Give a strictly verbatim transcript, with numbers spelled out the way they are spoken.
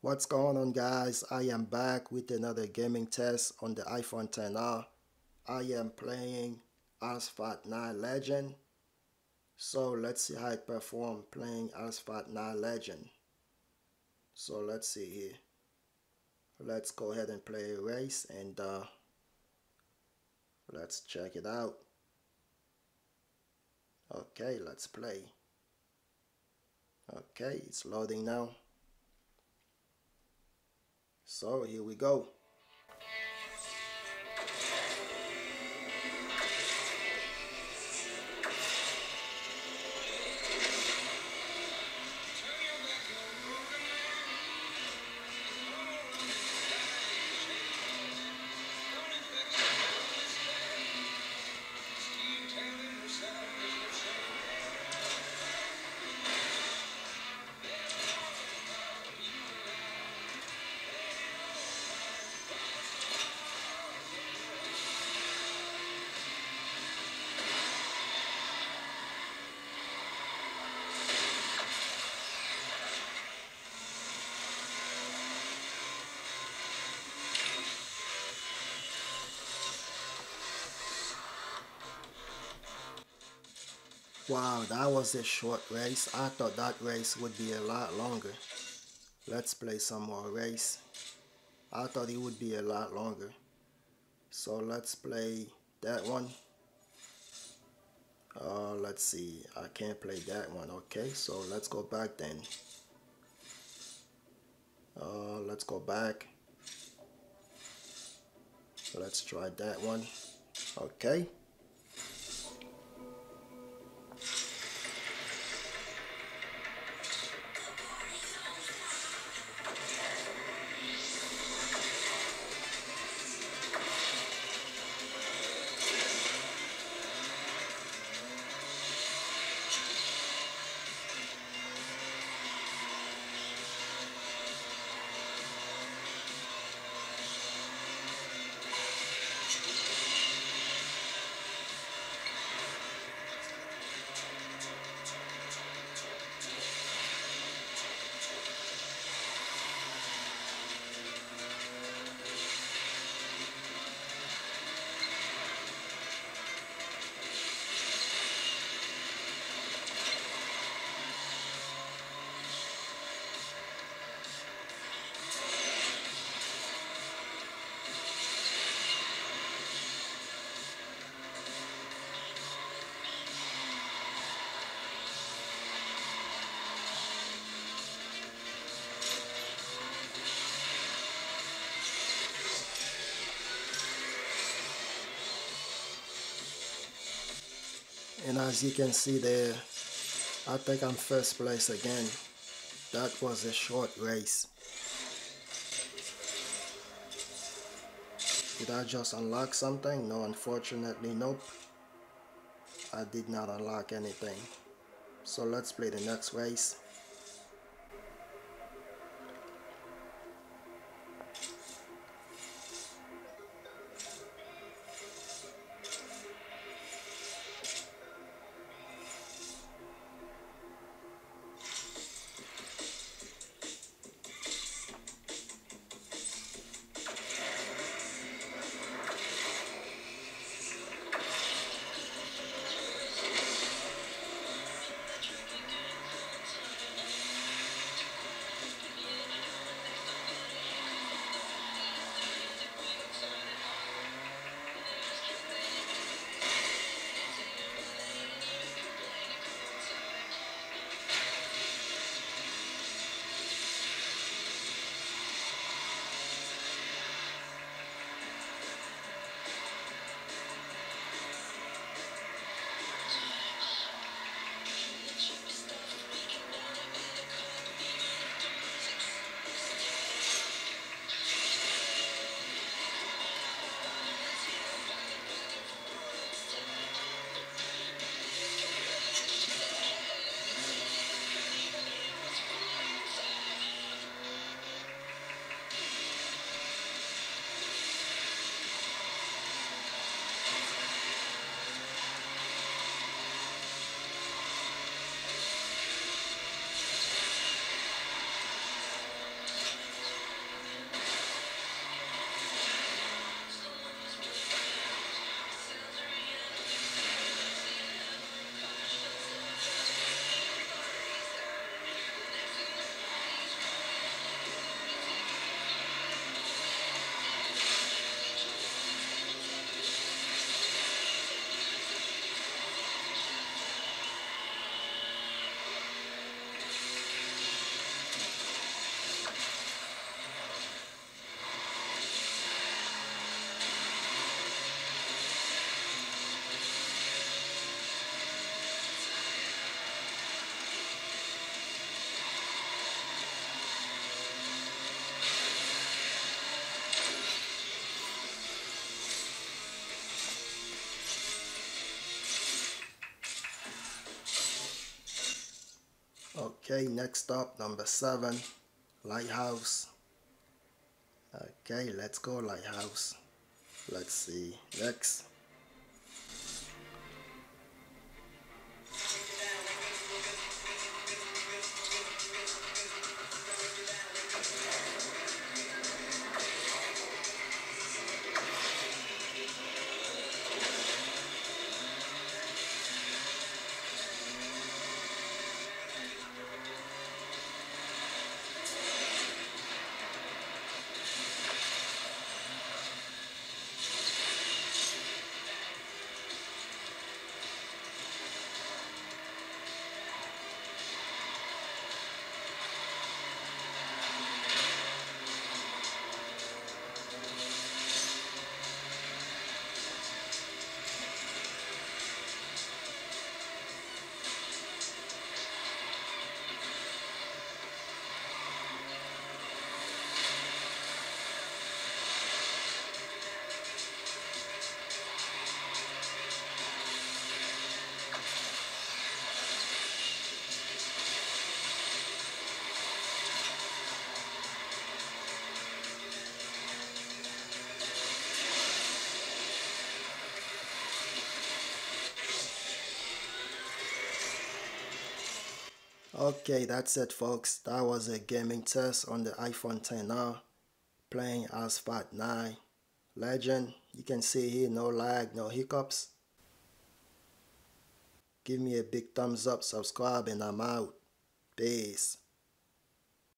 What's going on, guys? I am back with another gaming test on the iPhone ten R. I am playing Asphalt nine Legend. So let's see how it performs playing Asphalt nine Legend. So let's see here. Let's go ahead and play a race and uh, let's check it out. Okay, let's play. Okay, it's loading now. So here we go. Wow, that was a short race. I thought that race would be a lot longer. Let's play some more race. I thought it would be a lot longer. So let's play that one. Uh, let's see. I can't play that one. Okay, so let's go back then. Uh, let's go back. Let's try that one. Okay. And as you can see there, I think I'm first place again. That was a short race. Did I just unlock something? No, unfortunately, nope. I did not unlock anything. So let's play the next race. Okay, next up, number seven, Lighthouse. Okay, let's go Lighthouse. Let's see, next. Okay, that's it folks. That was a gaming test on the iPhone ten R playing as Fat nine Legend. You can see here no lag, no hiccups. Give me a big thumbs up, subscribe, and I'm out. Peace.